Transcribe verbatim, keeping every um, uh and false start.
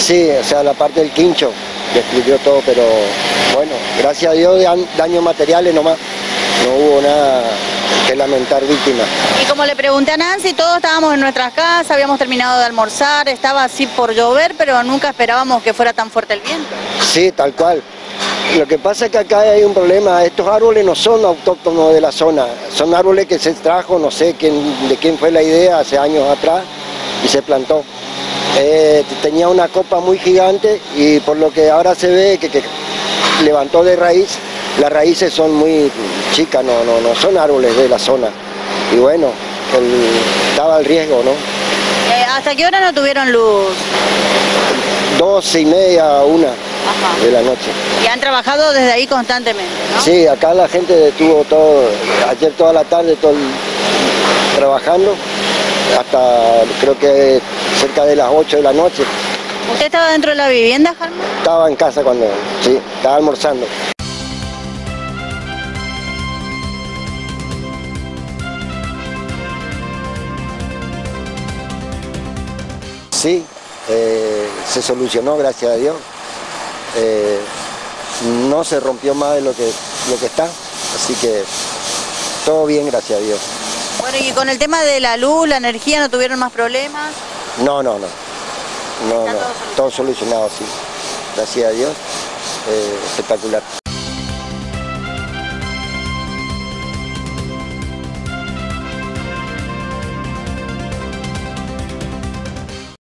Sí, o sea, la parte del quincho destruyó todo, pero bueno, gracias a Dios dan, daños materiales nomás, no hubo nada que lamentar víctimas. Y como le pregunté a Nancy, todos estábamos en nuestras casas, habíamos terminado de almorzar, estaba así por llover, pero nunca esperábamos que fuera tan fuerte el viento. Sí, tal cual. Lo que pasa es que acá hay un problema, estos árboles no son autóctonos de la zona, son árboles que se trajo, no sé quién, de quién fue la idea hace años atrás y se plantó. Eh, tenía una copa muy gigante y por lo que ahora se ve que, que levantó de raíz, las raíces son muy chicas, no, no, no son árboles de la zona. Y bueno, el, estaba el riesgo, ¿no? Eh, ¿Hasta qué hora no tuvieron luz? Doce y media, una Ajá. de la noche. Y han trabajado desde ahí constantemente, ¿no? Sí, acá la gente detuvo todo, ayer toda la tarde todo el, trabajando, hasta creo que cerca de las ocho de la noche. ¿Usted estaba dentro de la vivienda, Germán? Estaba en casa cuando, sí, estaba almorzando. Sí, eh, se solucionó, gracias a Dios. Eh, no se rompió más de lo que, lo que está, así que todo bien, gracias a Dios. Bueno, y con el tema de la luz, la energía, ¿no tuvieron más problemas? No, no, no, no, no, todo solucionado, sí, gracias a Dios, eh, espectacular.